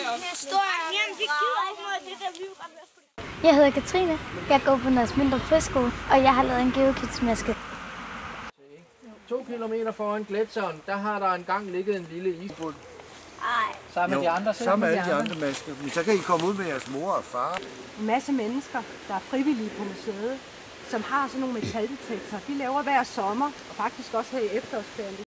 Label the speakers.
Speaker 1: Jeg hedder Katrine. Jeg går på Nørres Mindre Friskole, og jeg har lavet en GeoKids-maske.
Speaker 2: 2 kilometer foran gletsjeren, der har der engang ligget en lille isbund.
Speaker 3: Sammen med de andre?
Speaker 4: Sammen med alle de andre masker. Men så kan I komme ud med jeres mor og far.
Speaker 5: En masse mennesker, der er frivillige på museet, som har sådan nogle metaldetektorer. De laver hver sommer, og faktisk også her i efterårsferien.